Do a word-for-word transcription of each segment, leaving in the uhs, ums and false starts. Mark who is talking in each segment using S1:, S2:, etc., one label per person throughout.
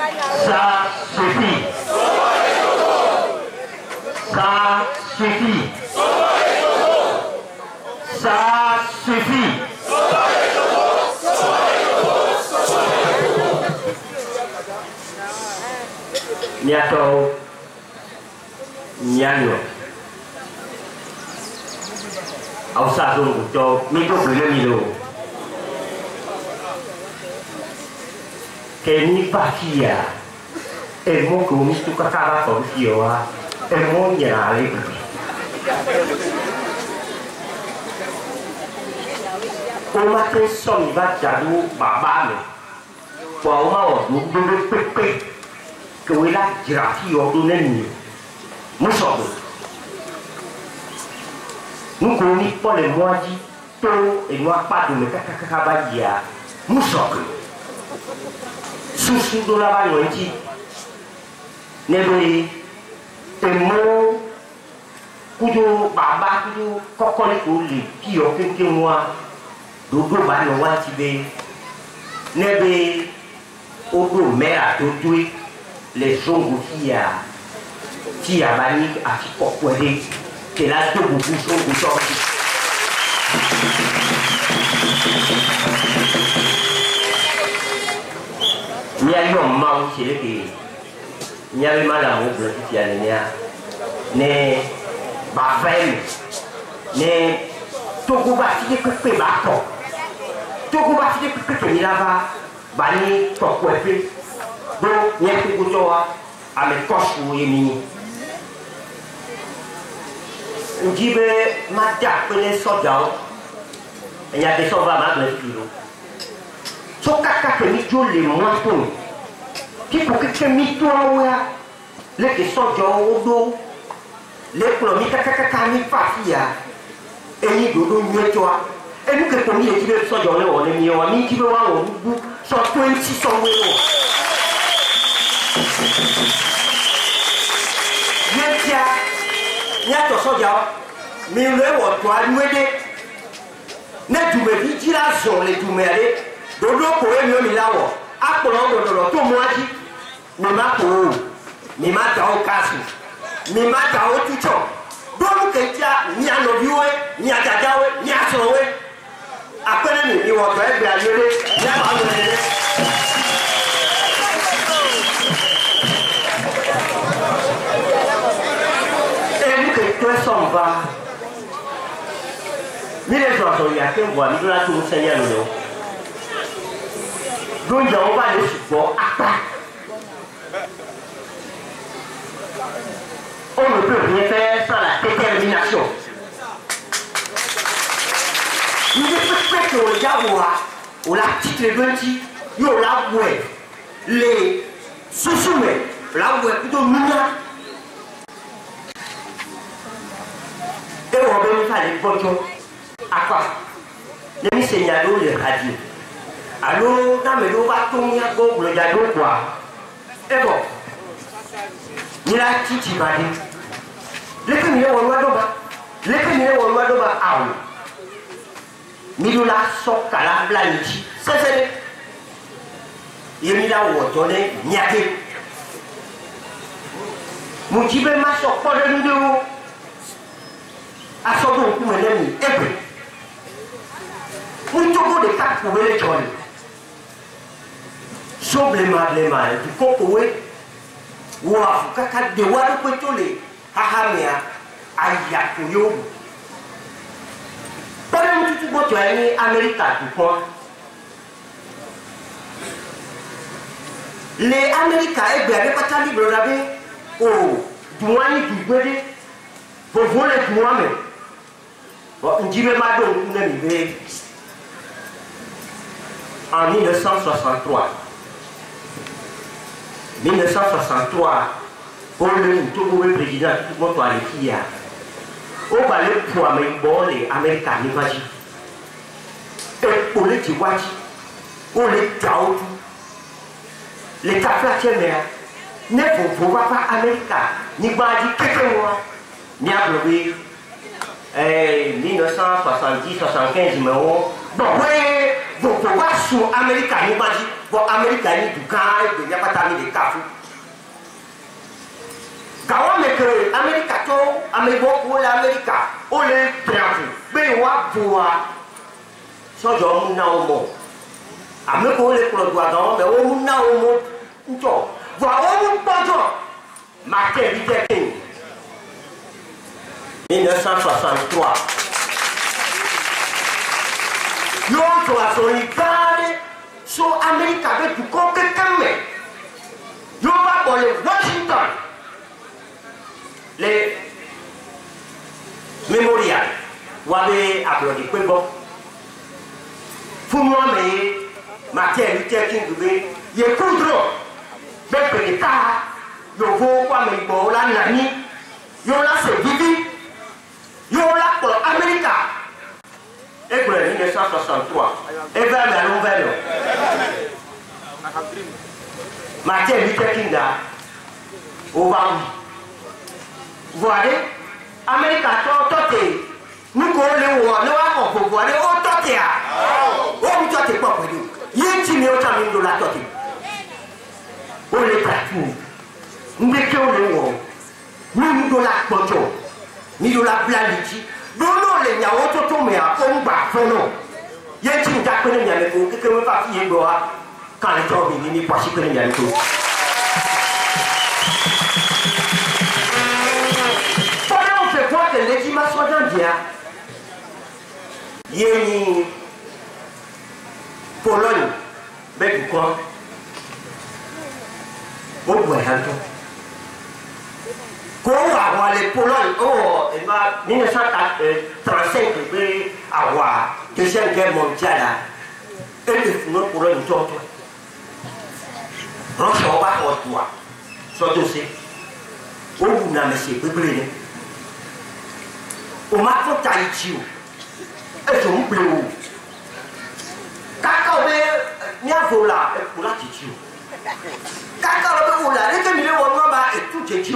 S1: Ça suffit. Ça suffit. Ça suffit. Niato Niano Ausa Zungu to Mito Bulemilo Keni Pakia E mo kumi tu kakara to sioa E mo nyale Oma te son va jadu baba me Po oma o du pepe que hoy la girafía o un niño muy solo nous connaissons pas les mois dit tout et nous pas de me cacacacabadia muy solo sous sous de la balle dit nebe temo kudo baba kudo kokole ko le ki o kenke moi dodo ba no wa ti be nebe odo mera to tui les gens qui a qui a banni à qui pourquoi que là de beaucoup sont aujourd'hui il y a eu un manque qui il y avait mal à mon bloc qui a né ba femme né tout coup bâti que que ba ko tout coup bâti que que ni là-bas banni pourquoi donc, il y a quelque chose à me cocher ou yémini. On dit que ma tête est soldats. Il y a des soldats à le filo. So kaka que mi jo le moito. Qui pour que mi to wa le que soldats au dos. Le pour mi kaka kaka mi fatia. Et ni dodo ni toi. Et nous que pour mi qui le soldats le on est mi on mi qui le wa on bu so vingt six cents euros. Yétia, n'y a pas de soja, mais le voit nous aider. N'est-ce pas dit qu'il a son les tout mêlés, de l'eau pour eux, mais là, à Colombo, de l'autre mois, mais ma peau, mais ma tao casse, mais ma tao tout ça. Donc, il y a ni à nos vieux, ni à Tadawe, ni à Sowe. Après, il y a un peu de la gueule, il y a pas de s'en va. Mais les gens sont là, qui voient, nous avons tout Seigneur. Donc, on va le support à part. On ne peut rien faire sans la détermination. Nous devons faire que Yahweh, ou la petite révélation, il y a la bouée, les sous-soumets, la bouée plutôt mignon. Et on va faire les bonjours. À quoi? Les signalons les radios. Alors, dans le va tomber à gauche, le yado quoi? Et bon, il a titi badi. Les premiers on va doba. Les premiers on va doba à où? Milula sok kala blanchi. C'est c'est. Il y a là où on est niaté. Mon petit peu ma sok pas de nous. À son nom, pour un ami, et puis, pour tout de quatre pour les jeunes, sobre les mal, du cocoé, ou à caca de Wado Petole, Hahamia, Ayakuyo. Pendant que tu vois, tu as mis Américain, tu crois. Les Américains, et bien, les patins libres, oh, du moins, du bébé, pour voler moi-même. On dit même à donc en mille neuf cent soixante-trois. mille neuf cent soixante-trois, pour le tout le président tout le monde a les filles. Au balai pour les Américains, et pour les Tiwachi, pour les Taoutou, les Kaflatiens, ne faut pas Américains, ni Badi, quelques mois, ni à Eh, mille neuf cent soixante-dix soixante-quinze, mais bon, oui, bon pour voir sur Amérique ni pas dit bon Amérique ni du cas de n'y a pas d'amis de cafou quand on met que Amérique to Amérique ou l'Amérique ou les trafou mais wa pour so jo na o mo Amérique ou les pour doit dans mais o na o mo nto wa o mo pojo Martin Luther King mille neuf cent soixante-trois l'autre a son idée sur l'Amérique avec du coquet comme il va pour les Washington les mémorials ou avez applaudi quoi bon pour moi mais Martin Luther King il est contre mais que les cas il faut quoi mais pour la nani il a c'est vivi il a pour l'Amérique. Et pour mille neuf cent soixante-trois, et vers la nouvelle. Martin Luther King a au Bambi. Vous voyez, Amérique a torté. Nous connaissons, nous avons pour voir, on torté. On ne torté pas pour nous. Il y a une team au terme de la torté. On est partout. Nous ne sommes pas nous nous de la poteau. Nous de la blanche. Non, non, les gens ont tout mis à fond, bah, fond, non. Il y a une petite date que nous avons fait, que nous avons fait, quand les gens viennent, ils ne passent pas que nous avons fait. Pendant on fait quoi que l'estimation d'India, il y a une Pologne, mais pourquoi? Au bout d'un temps. Quand on va voir les Polonais, oh, mille neuf cent trente-cinq, il va avoir la Deuxième Guerre mondiale. Et les Polonais, ils ont tout. Donc, on va avoir toi. Surtout, c'est. On vous a mis ces bébés. On m'a fait Tahiti. Et je me plais où? Quand on est à Vola, pour la Tahiti. Quand on est à Vola, les deux millions de dollars et tout Tahiti.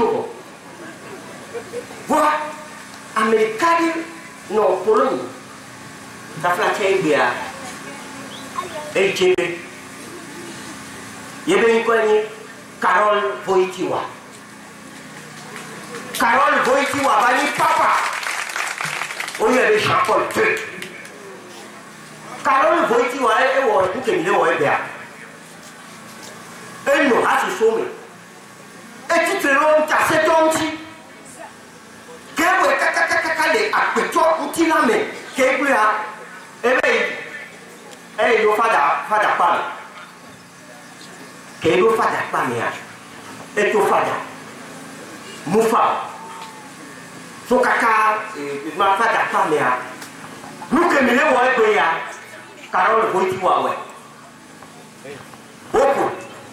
S1: Voilà, Américain, non, Pologne, ça fait bien. Et tu sais, il y a une connue, Carole Wojtyła. Carole Wojtyła va dire papa. On y avait Jean-Paul deux. Carole Wojtyła est au tout est milieu au bien. Elle nous a ce sommet. Et tu te rends à cet homme-ci. Les acteurs outils là mais qu'est-ce que là eh bien eh il faut faire faire pas qu'est-ce que faire pas mais et tout faire moufa so kaka et ma faire pas mais nous que nous ouais ben ya Carole Wojtyła ouais beaucoup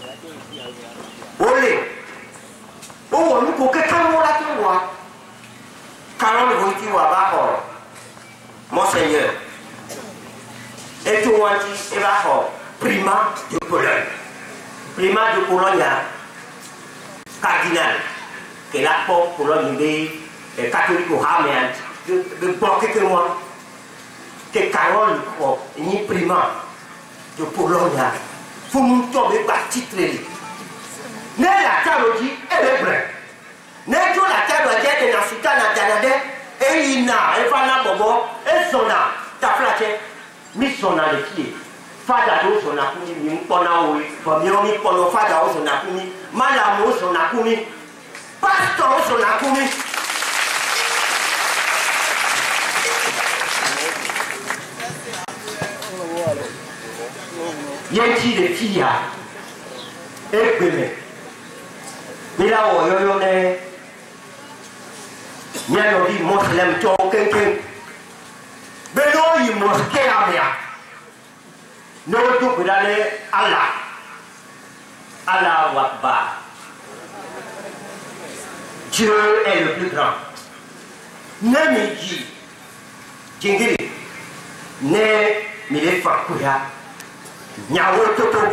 S1: olé oh nous que quelqu'un là tu vois Carole Wojtyła va hors, Monseigneur. Et tout le monde dit, il va hors, primat de Pologne. Primat de Pologne, cardinal, que la porte Pologne est catholique ou ramène, de bloquer que moi, que Carole ni primat de Pologne, il faut nous tomber par titre. Mais la théologie, elle est vraie. N'est-ce pas la terre de Dieu dans ce cas là et il n'a et pas là bobo et son a ta flatte mis son a les pieds fada do son a kumi mi mpona oui for mi oni pono fada o son a kumi malamu son a kumi pastor o son a kumi yenti de filles et bébé mais là on yo yo ne Nyano di Muslim to kenken beno yi mosquée amia no to bidale Allah Allah Akbar Dieu est le plus grand Nami ji jingiri ne mile fakuya nyawo toto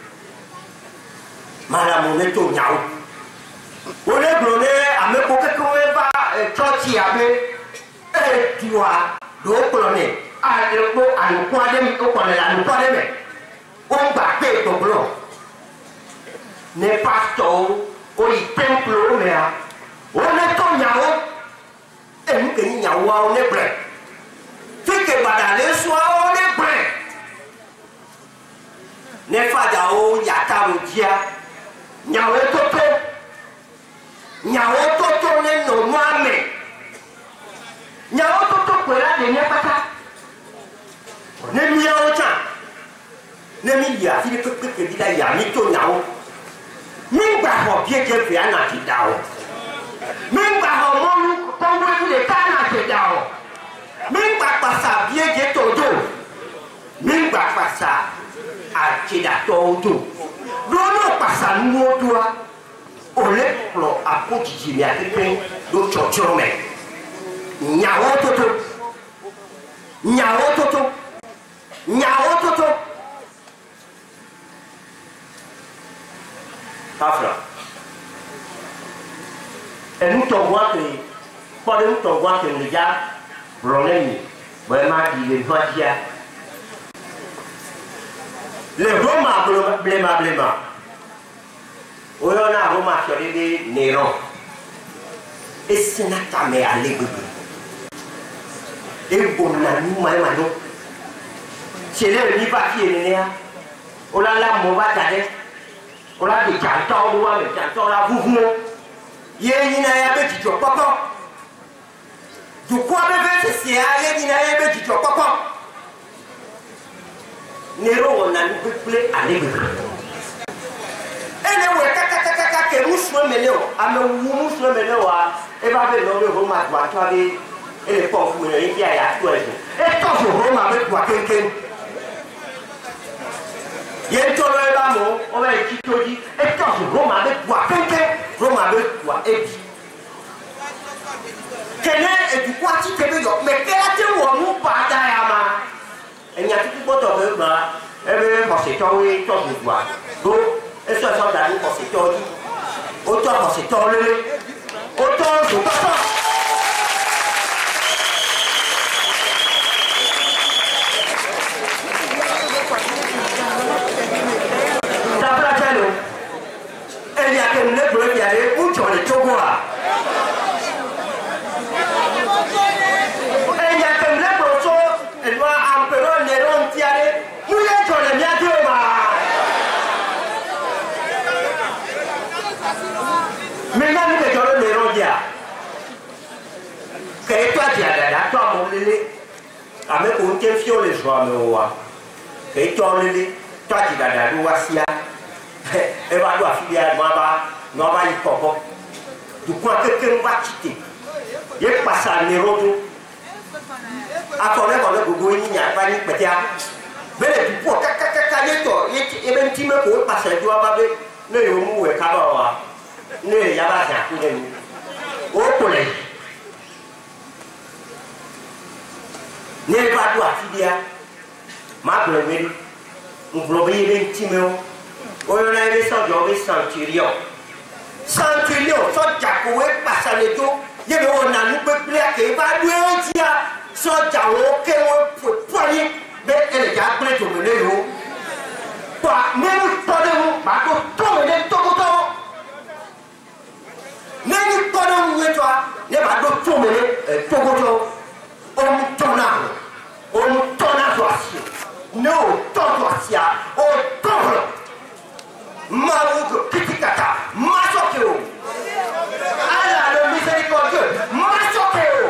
S1: malamu ne to nyawo Ole blone ame ko keke we ba church abe e diwa do blone àlùkò àlùkò adémi ó kọ̀ọ̀lẹ̀ àlùkò adémi ó ń gbà pé ìtòkúrò ní pásítọ̀ ó yí tẹ́ḿpìlì ó mẹ́ra ó ní tó nyàwó èmi kì í nyàwó ó ní brẹ̀ fíkè gbàdà lé sùn ó ní brẹ̀ ní fàjà ó yàtà ó jíà nyàwó tó tó nyàwó tó tó ní nùnú àmì nyàwó tó tó pè láti ní pátá ní miawo tán ní mi yà fi pépépé bí da yà mí tó nyàwó mi gbà họ bí ẹjẹ fìyà náà ti dà o mi gbà họ mọ́nú kọ́ńwé fi lè ká náà ti dà o mi gbà pàṣà bí ẹjẹ tó dò mi gbà pàṣà àtìdàtọ̀ dò lọ́nà pàṣà nínú odò wa olè kplɔ akójijì mi àti pé ló tsɔtsɔ mɛ nyawo toto nyawo toto nyawo toto kafra enutɔgbo ake kpɔɖe nutɔgbo ake le dza gblɔ lɛ mi bɔn ma di le nua dzia le Roma blema blema. Oyona Roma sɔrɔ Néron esina tame ale gbegbe ebona numa ema do sele ni papier nenea ola la mo ba ta de ola de janta o wa me janta la vuvu ye nyina ya be jijɔ kpɔkɔ dukɔ be be sese ya ye nyina ya be jijɔ kpɔkɔ Néron wɔ nanu kpekpe ale gbegbe ene wɛ kakakakaka ke musulman mene o ame wu musulman mene wa e ba be lɔ be Roma to ato abe ele kɔ fu mene ebi aya to ɛfɛ e tɔ fo Roma be to akenken ye tɔ lɔ e ba mo o bɛ tsi to di e tɔ fo Roma be to akenken Roma be to a ebi kene edukɔ ati te be yɔ mɛ kɛ ati wɔ nu ba da ya ma enyatutu gbɔtɔ be gba ebe xɔsetɔwoe tɔ dudua do. Eso es otra vez compositor, otro compositor, otro compositor. Tabrajalo, el ya que me bloquearé mucho de Chogoa. El ya que me bloqueó, el va a emperor Nerón tiare, muy hecho de mi adioma. Maintenant, nous mettons le Néron dia. Que toi, tu as la toi, mon lélé. Avec un tel fion, les joies me voient. Que toi, lélé, toi, tu as la loi sia. Et va doit filer à moi, moi, va y coco. Du coup, quelqu'un va quitter. Il passe à Néron. Attendez, on a gogo, il n'y a pas de pétia. Mais du coup, caca, il y a un petit peu pour passer, tu vas pas ver. Ne y mou et kabawa. Ne yaba sa kule ni o kole ne ba do afibia ma gbe we nglo be ye ntime o o yo na be so jo be centurion centurion so jako we pasale jo ye be wona nu pe ple ke ba do e tia so jawo ke wo pori be ele ja ple to me le yo pa me mu to de mu ba to to me de to to neni kono mwetwa ne ba do to me e togoto o mutona o mutona so asi no to to asia o to ma wugo kitikata ma sokeo ala le miséricorde ma sokeo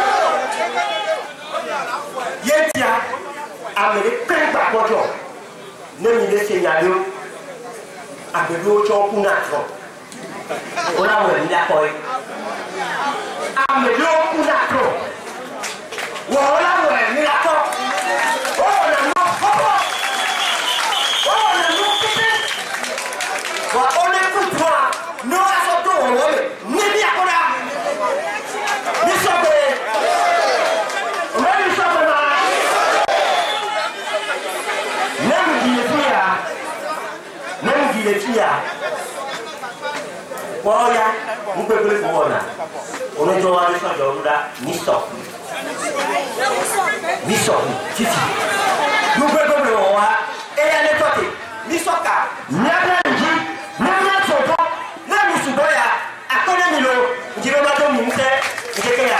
S1: yetia amere pemba bojo neni de senyalo abelo cho kuna tro Ora mo ni la koi. Ame lo kuna tro. Wo ora mo ni la ko. Oh na no ko. Oh na no kite. Wa ole ku twa. No aso to wo le. Ni bi akora. Ni so be. O me ni so be na. Nem di tia. Nem di tia. Boya, nous pouvons le faire. On est dans la région de Nisto. mi sọ títì gbogbo ẹgbẹ́ mi wọ̀ wá ẹ̀yà lẹ́tọ̀tì mi sọ̀ka nyẹ́bíà nìyí nyẹ́bíà tọ̀tọ̀ náà mi sùgbọ́n yà akọ́lẹ́ mi lọ njẹ́ bá tó mú un sẹ́ njẹ́ kẹ́ yà